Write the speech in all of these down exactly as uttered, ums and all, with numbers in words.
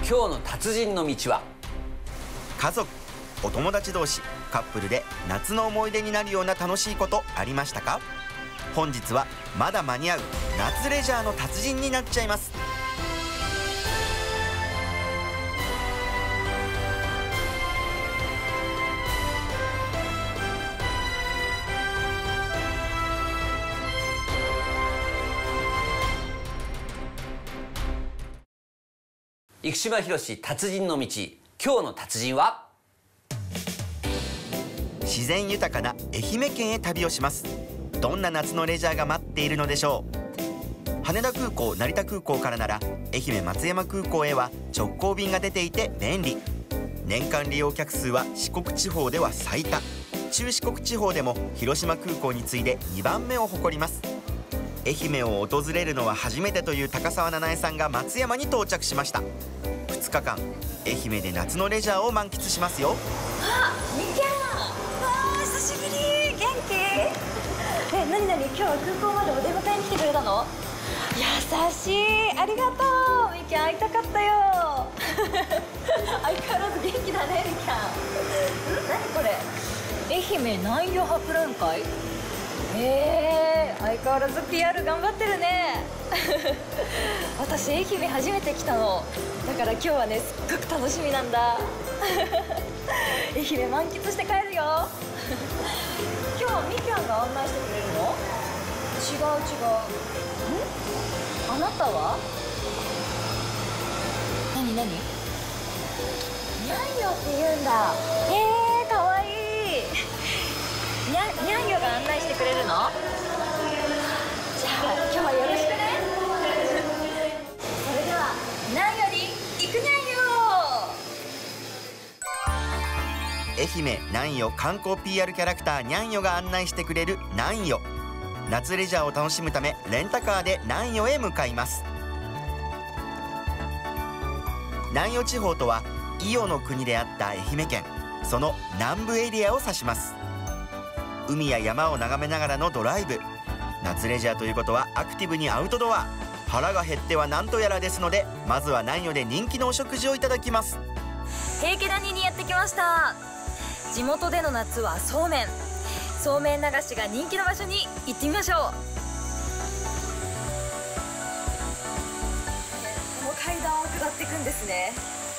今日の達人の道は。 家族、お友達同士、カップルで夏の思い出になるような楽しいことありましたか？本日はまだ間に合う夏レジャーの達人になっちゃいます。 生島博士達人の道、今日の達人は。 自然豊かな愛媛県へ旅をします。どんな夏のレジャーが待っているのでしょう。羽田空港、成田空港からなら愛媛松山空港へは直行便が出ていて便利。年間利用客数は四国地方では最多、中四国地方でも広島空港に次いでにばんめを誇ります。愛媛を訪れるのは初めてという高澤七重さんが松山に到着しました。ふつかかん愛媛で夏のレジャーを満喫しますよ。 あ、みきゃん、わあ、久しぶり。元気？え、なになに、今日は空港までお出迎えに来てくれたの？優しい、ありがとう。みきゃん、会いたかったよ。相変わらず元気だね、みきゃん。ん、なにこれ？愛媛南予博覧会？えー、相変わらず ピーアール 頑張ってるね。私愛媛初めて来たのだから今日はね、すっごく楽しみなんだ。愛媛満喫して帰るよ。今日はみきゃんが案内してくれるの？違う違う。ん？あなたは？なになに？にゃんよって言うんだ。えー、かわいい。にゃん、にゃんよが案内してくれるの？じゃあ今日はよろしくね。それではにゃんよに行くにゃんよ。 愛媛南予観光 ピーアール キャラクターにゃんよが案内してくれる南予。夏レジャーを楽しむためレンタカーで南予へ向かいます。南予地方とは伊予の国であった愛媛県、その南部エリアを指します。海や山を眺めながらのドライブ。夏レジャーということはアクティブにアウトドア。腹が減ってはなんとやらですので、まずは南予で人気のお食事をいただきます。 平家谷にやってきました。地元での夏はそうめん、そうめん流しが人気の場所に行ってみましょう。この階段を下っていくんですね。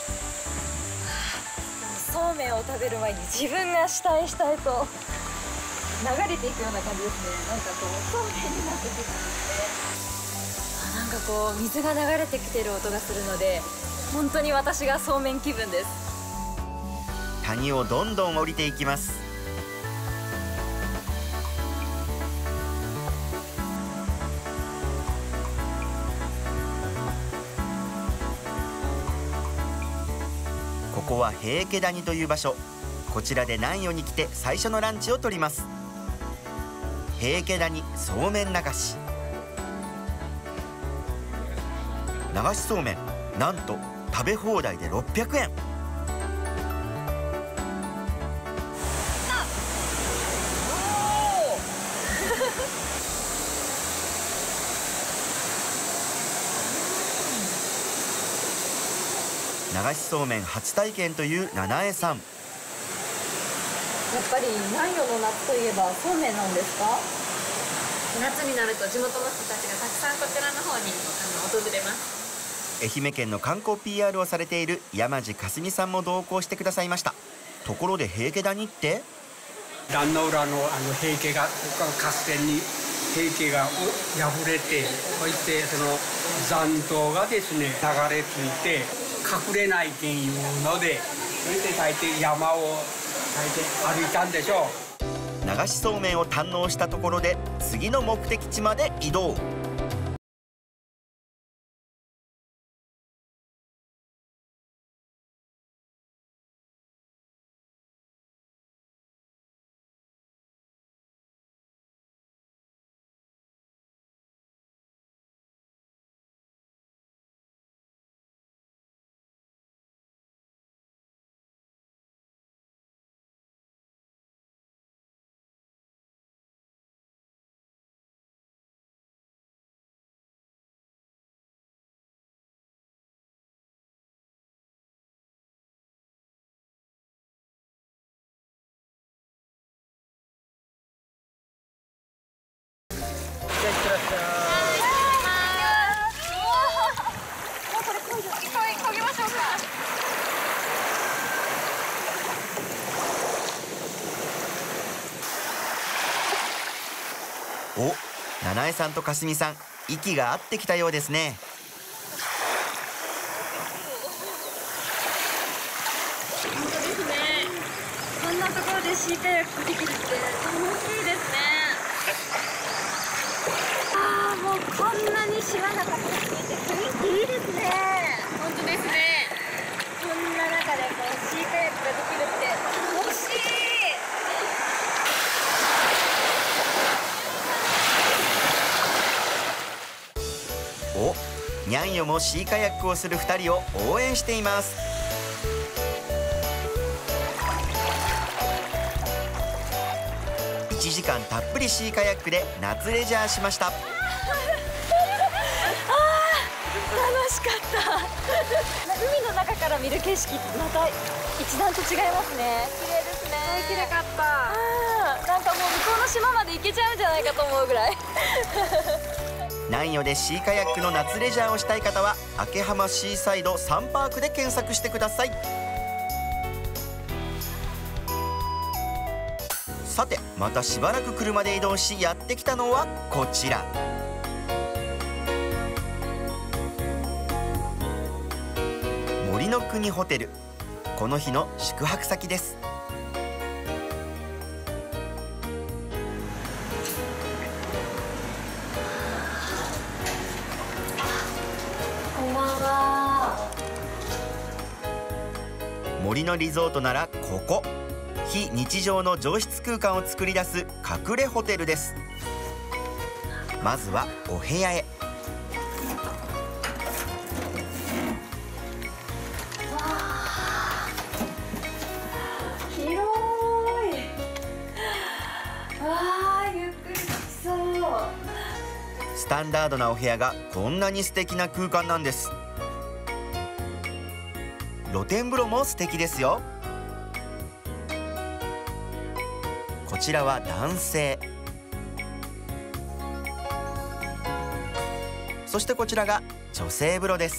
そうめんを食べる前に自分が下へ下へと流れていくような感じですね。なんかこうそうめんになってくるんですね。あ、なんかこう水が流れてきてる音がするので、本当に私がそうめん気分です。 谷をどんどん降りていきます。ここは平家谷という場所。こちらで南予に来て最初のランチをとります。平家谷そうめん流し。流しそうめん、なんと食べ放題でろっぴゃくえん。流しそうめん初体験という七重さん。 やっぱり南予の夏といえばそうめんなんですか？ 夏になると地元の人たちがたくさんこちらの方にあの訪れます。 愛媛県の観光 ピーアール をされている山地かすみさんも同行してくださいました。ところで平家谷って壇の浦のあの平家が合戦に平家が破れて、そしてその残党がですね流れ着いて隠れないけんいうので、それで大抵山を大抵歩いたんでしょう。 流しそうめんを堪能したところで次の目的地まで移動。 いってらっしゃもうこれ漕いじゃって。 漕ぎましょうか。 お、七重さんとかすみさん、息が合ってきたようですね。 本当ですね。 こんなところでシーカヤックできるって楽しいですね。ああ、もうこんなに島がたくさん見えて雰囲気いいですね。 本当ですね。 こんな中でこうシーカヤックができるって楽しい。 お、にゃんよもシーカヤックをするふたりを応援しています。いちじかんたっぷりシーカヤックで夏レジャーしました。 楽しかった海の中から見る景色ってまた一段と違いますね。綺麗ですね。 綺麗かった。 あー、なんかもう向こうの島まで行けちゃうんじゃないかと思うぐらい南予でシーカヤックの夏レジャーをしたい方は明浜シーサイドサンパークで検索してください。さて、またしばらく車で移動しやってきたのはこちら。森の国ホテル、この日の宿泊先です。 こんばんは。 森のリゾートならここ、非日常の上質空間を作り出す隠れホテルです。まずはお部屋へ。 広い。わあ、ゆっくりできそう。 スタンダードなお部屋がこんなに素敵な空間なんです。露天風呂も素敵ですよ。こちらは男性、そしてこちらが女性風呂です。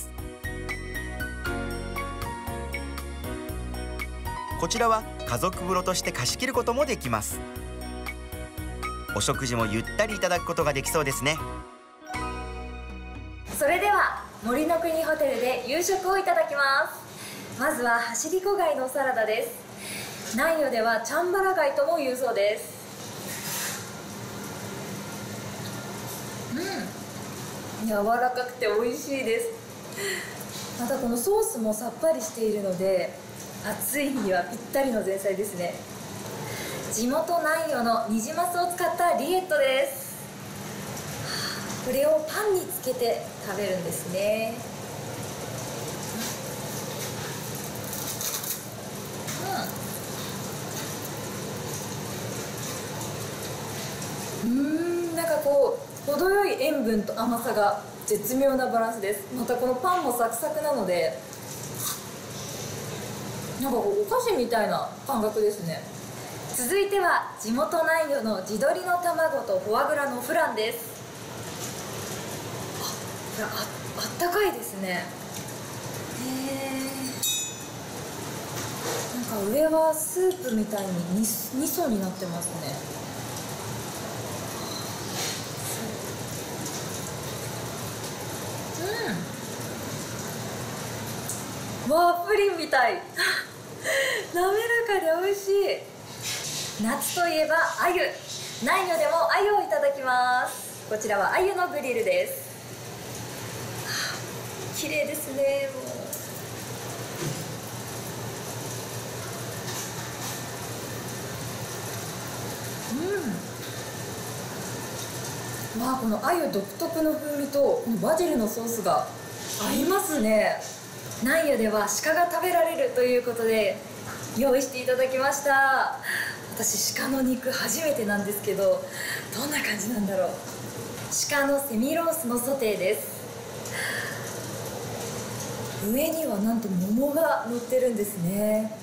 こちらは家族風呂として貸し切ることもできます。お食事もゆったりいただくことができそうですね。 それでは森の国ホテルで夕食をいただきます。まずは走り子貝のサラダです。南予ではチャンバラ貝とも言うそうです。うん、柔らかくて美味しいです。またこのソースもさっぱりしているので暑い日にはぴったりの前菜ですね。地元南予のニジマスを使ったリエットです。これをパンにつけて食べるんですね。うん、うーん、なんかこう程よい塩分と甘さが絶妙なバランスです。またこのパンもサクサクなのでなんかこうお菓子みたいな感覚ですね。続いては地元南予の地鶏の卵とフォアグラのフランです。あ、あ、あったかいですね。へえ。なんか上はスープみたいに味噌になってますね。うん。わあ、プリンみたい。滑らかで美味しい。夏といえば鮎。南予でも鮎をいただきます。こちらは鮎のグリルです。綺麗ですね。もう、うん、まあこの鮎独特の風味とこのバジルのソースが合いますね。南予では鹿が食べられるということで用意していただきました。私鹿の肉初めてなんですけどどんな感じなんだろう。鹿のセミロースのソテーです。上にはなんと桃が乗ってるんですね。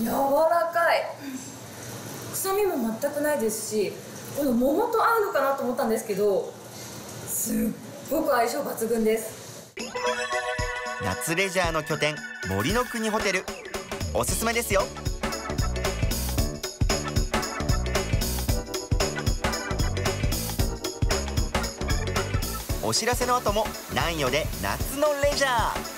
柔らかい。臭みも全くないですし、この桃と合うのかなと思ったんですけど、すっごく相性抜群です。 夏レジャーの拠点、森の国ホテル、おすすめですよ。お知らせの後も南予で夏のレジャー。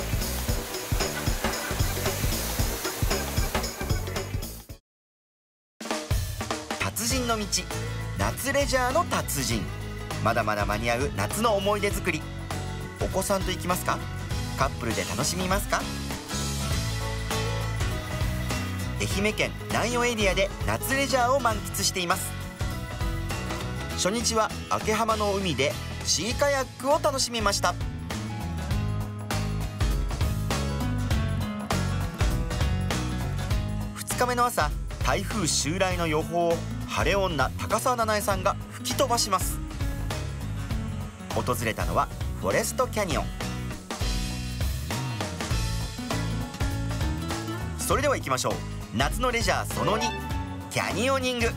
達人の道、夏レジャーの達人。まだまだ間に合う夏の思い出作り。お子さんと行きますか？カップルで楽しみますか？愛媛県南予エリアで夏レジャーを満喫しています。初日は明浜の海でシーカヤックを楽しみました。ふつかめの朝、台風襲来の予報を晴れ女高澤七重さんが吹き飛ばします。訪れたのはフォレストキャニオン。それでは行きましょう。夏のレジャーそのに、キャニオニング。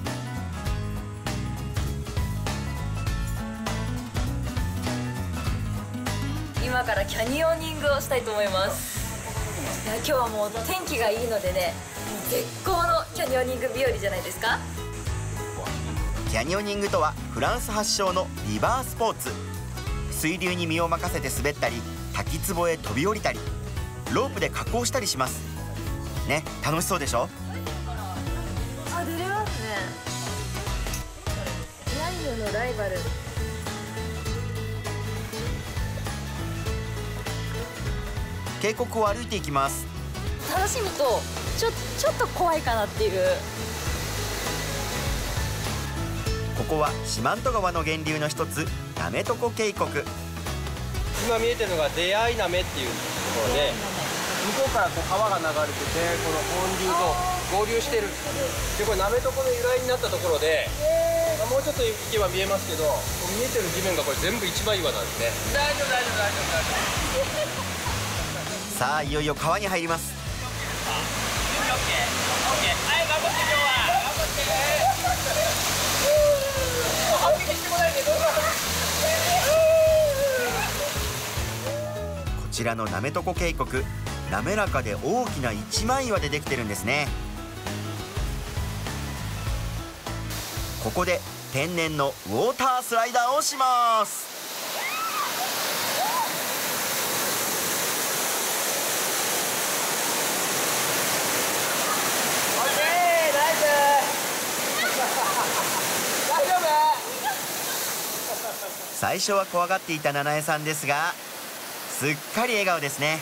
今からキャニオニングをしたいと思います。いや、今日はもう天気がいいのでね、絶好のキャニオニング日和じゃないですか。 キャニオニングとはフランス発祥のリバースポーツ。水流に身を任せて滑ったり、滝壺へ飛び降りたり、ロープで滑降したりしますね。楽しそうでしょ。 あ、出れますね。南予のライバル。 渓谷を歩いていきます。 楽しむとちょちょっと怖いかなっていう。 ここは四万十川の源流の一つ、なめとこ渓谷。 今見えてるのが出会いなめっていうところで、向こうからこう川が流れてて、この本流と合流してる。でこれなめとこの由来になったところで、もうちょっと行けば見えますけど、見えてる地面がこれ全部一枚岩なんですね。大丈夫大丈夫大丈夫大丈夫。 さあ、いよいよ川に入ります。こちらのなめとこ渓谷、滑らかで大きな一枚岩でできてるんですね。ここで天然のウォータースライダーをします。最初は怖がっていた七重さんですが、すっかり笑顔ですね。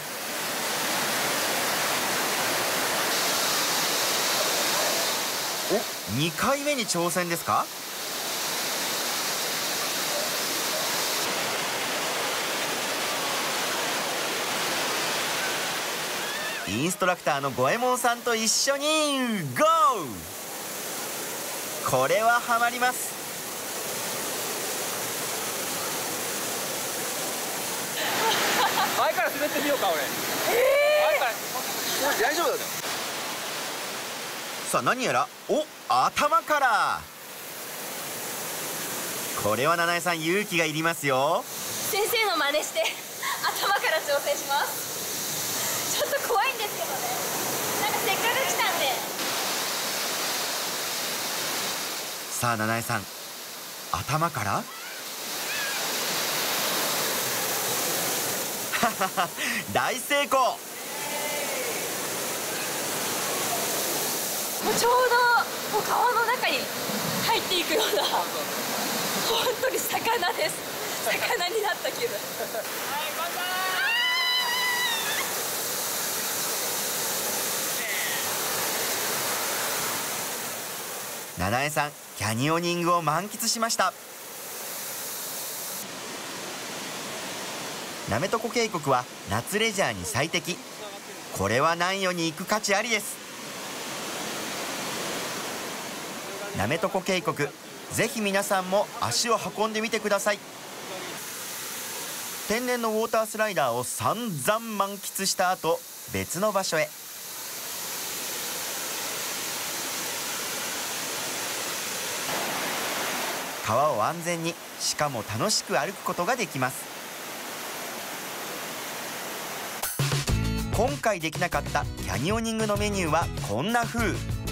お、にかいめに挑戦ですか？インストラクターの五右衛門さんと一緒にゴー！これはハマります。 前から滑ってみようか俺。えー、前から大丈夫だよ。 さあ、何やらお頭から。これは七重さん、勇気がいりますよ。 先生の真似して頭から挑戦します。ちょっと怖いんですけどね。なんかせっかく来たんで。 さあ、七重さん、頭から大成功。 もうちょうどもう川の中に入っていくような、本当に魚です。魚になった気分。 七重さん、キャニオニングを満喫しました。なめとこ渓谷は夏レジャーに最適。これは南予に行く価値ありです。なめとこ渓谷、ぜひ皆さんも足を運んでみてください。天然のウォータースライダーを散々満喫した後、別の場所へ。 川を安全にしかも楽しく歩くことができます。今回できなかったキャニオニングのメニューはこんな風。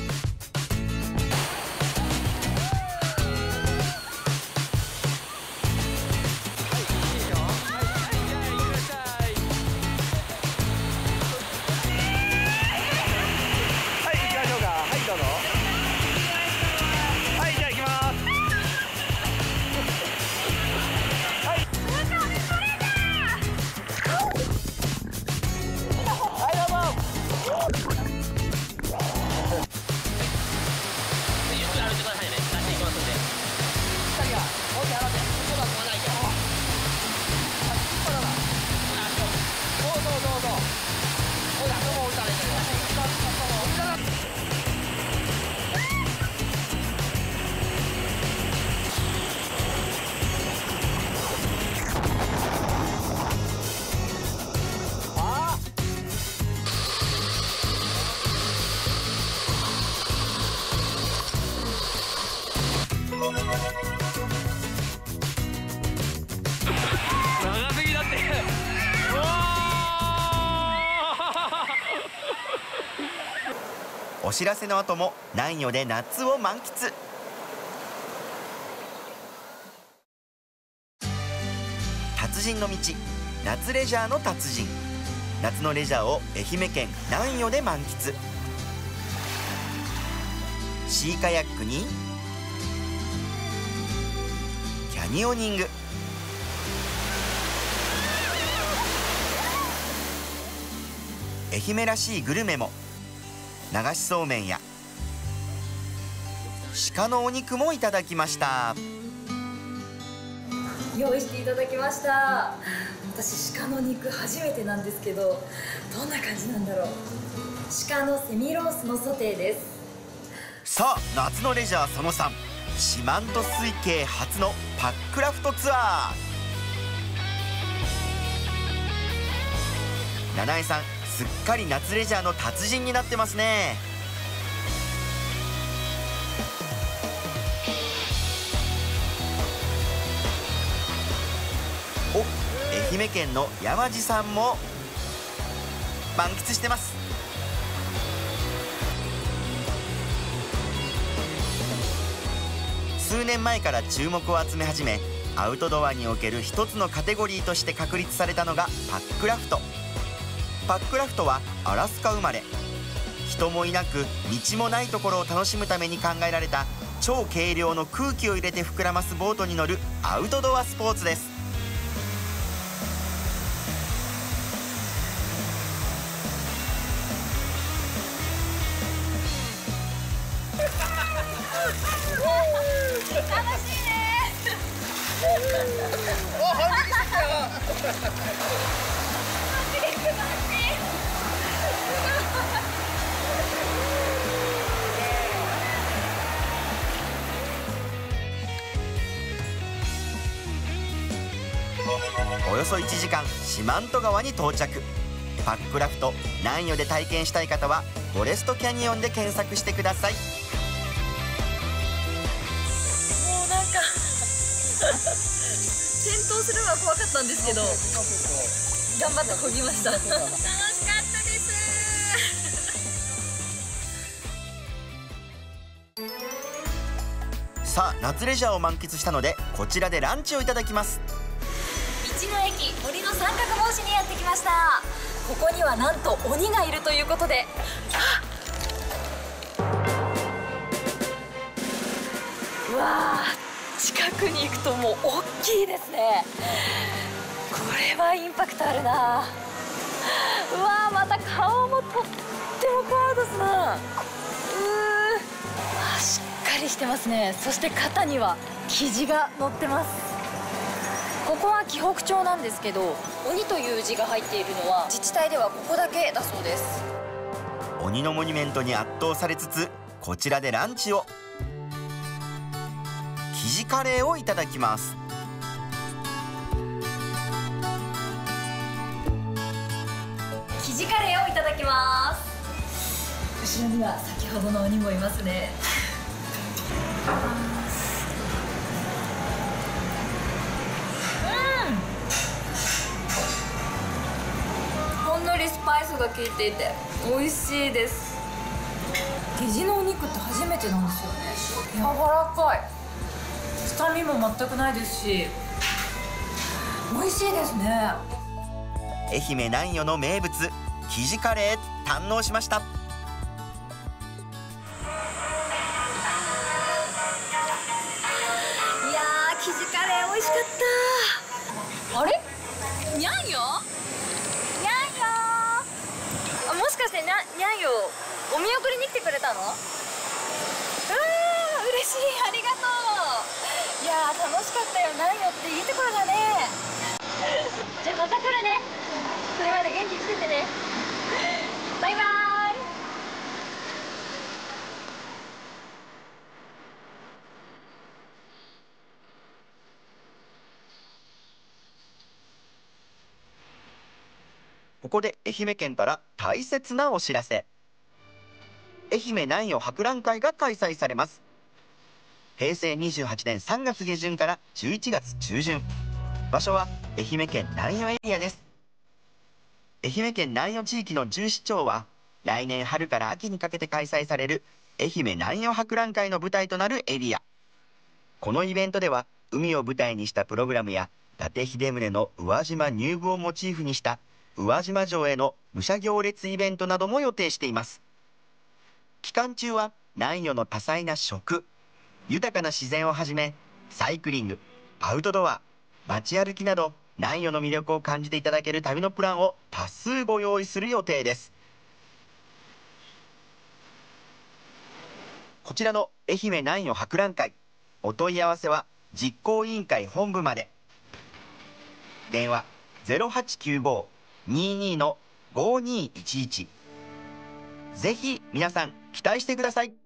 お知らせの後も南予で夏を満喫。達人の道、夏レジャーの達人。夏のレジャーを愛媛県南予で満喫。シーカヤックにキャニオニング、愛媛らしいグルメも。流しそうめんや鹿のお肉もいただきました。 用意していただきました。私鹿の肉初めてなんですけど、どんな感じなんだろう。鹿のセミロースのソテーです。 さあ夏のレジャーそのさん、四万十水系初のパックラフトツアー。七重さんすっかり夏レジャーの達人になってますね。お、愛媛県の山地さんも満喫してます。数年前から注目を集め始め、アウトドアにおける一つのカテゴリーとして確立されたのがパックラフト。パックラフトはアラスカ生まれ、人もいなく道もないところを楽しむために考えられた超軽量の空気を入れて膨らますボートに乗るアウトドアスポーツです。 楽しいね。 お、反撃してきたよ。 およそいちじかん四万十川に到着。パックラフト南予で体験したい方はフォレストキャニオンで検索してください。 もうなんか転倒するのは怖かったんですけど、頑張って漕ぎました。楽しかったです。 さあ夏レジャーを満喫したので、こちらでランチをいただきます。 道の駅森の三角帽子にやってきました。ここにはなんと鬼がいるということで、うわー、近くに行くともう大きいですね。これはインパクトあるな。うわー、また顔もとってもゴードスな。うー、しっかりしてますね。そして肩には生地が乗ってます。ここは紀北町なんですけど、鬼という字が入っているのは自治体ではここだけだそうです。 鬼のモニュメントに圧倒されつつ、こちらでランチを。生地カレーをいただきます。 生地カレーをいただきます。後ろには先ほどの鬼もいますね。う効いていて美味しいです。ゲジのお肉って初めてなんですよね。柔らかい、臭みも全くないですし美味しいですね。 愛媛南予の名物キジカレー堪能しました。 いやー、キジカレー美味しかった。あれ、にゃんよにゃんよー、もしかしてにゃにゃんよお見送りに来てくれたの？うわー、嬉しい、ありがとう。いやー、楽しかったよ。にゃんよっていいところだね。じゃあまた来るね。それまで元気しててね。バイバーイ。 ここで愛媛県から大切なお知らせ。愛媛南予博覧会が開催されます。へいせいにじゅうはちねんさんがつげじゅんからじゅういちがつちゅうじゅん。場所は愛媛県南予エリアです。愛媛県南予地域のじゅうしちょうは来年春から秋にかけて開催される愛媛南予博覧会の舞台となるエリア。このイベントでは海を舞台にしたプログラムや伊達秀宗の宇和島入部をモチーフにした宇和島城への武者行列イベントなども予定しています。期間中は南予の多彩な食、豊かな自然をはじめサイクリング、アウトドア、街歩きなど南予の魅力を感じていただける旅のプランを多数ご用意する予定です。こちらの愛媛南予博覧会、お問い合わせは実行委員会本部まで。電話 ゼロはちきゅうご にーにー のごにーいちいち。ぜひ皆さん期待してください。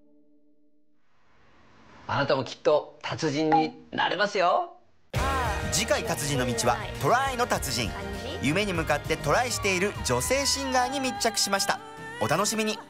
あなたもきっと達人になれますよ。 次回達人の道はトライの達人。夢に向かってトライしている女性シンガーに密着しました。お楽しみに。